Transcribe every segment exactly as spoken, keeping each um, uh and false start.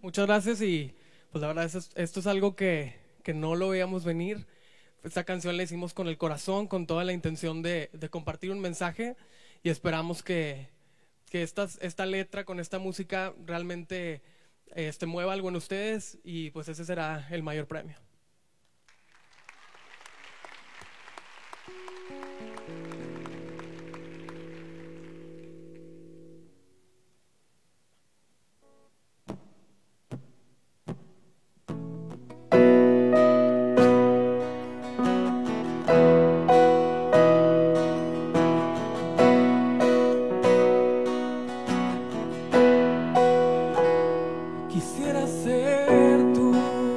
Muchas gracias y pues la verdad es, esto es algo que, que no lo veíamos venir. Esta canción la hicimos con el corazón, con toda la intención de, de compartir un mensaje y esperamos que, que esta, esta letra con esta música realmente este, mueva algo en ustedes y pues ese será el mayor premio. Quisiera ser tú,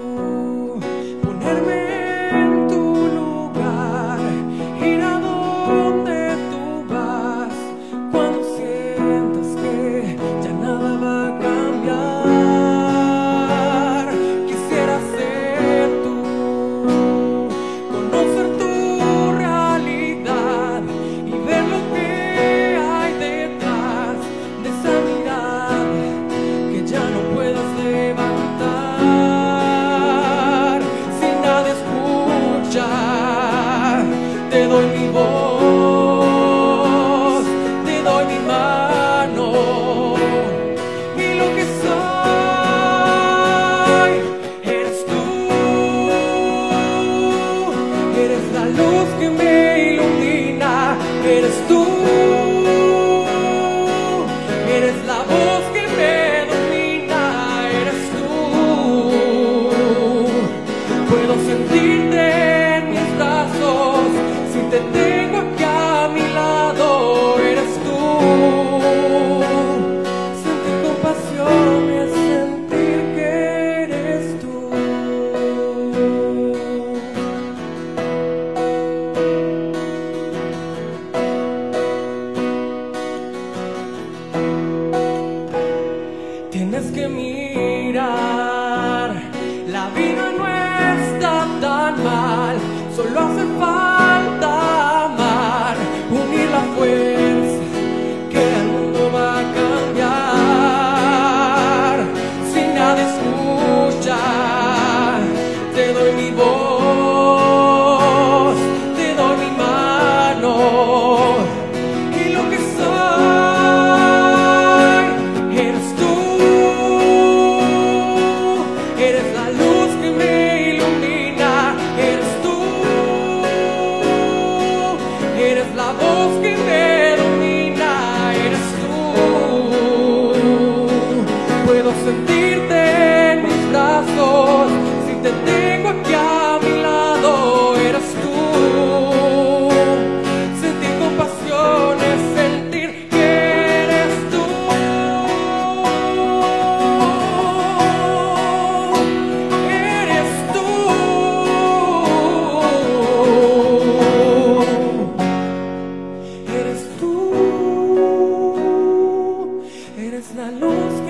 ponerme en tu lugar, ir a donde tú vas, cuando sientas que ya nada va a cambiar. Quisiera ser tú, conocer tu realidad y ver lo que hay detrás de esa mirada que ya no puedas levantar. Sin nadie escuchar, te doy mi voz, te doy mi mano y lo que soy eres tú. Eres la luz que me ilumina, eres tú. Eres la voz que me domina, eres tú. Puedo sentirte en mis brazos, si te tengo aquí a mi lado, eres tú. Sentir compasión es sentir que eres tú. Tienes que mirar, la vida no está tan mal, solo hace falta amar, unir la fuerza que el mundo va a cambiar. Si nadie escucha, te doy mi voz, te doy mi mano y lo que soy eres tú. Eres la luz que me ilumina, eres tú. Eres la voz que me domina, eres tú. Puedo sentirte en mis brazos, si te tengo aquí a mi lado, eres tú. Sentir compasión es sentir que eres tú. Eres tú. Eres tú. Eres la luz que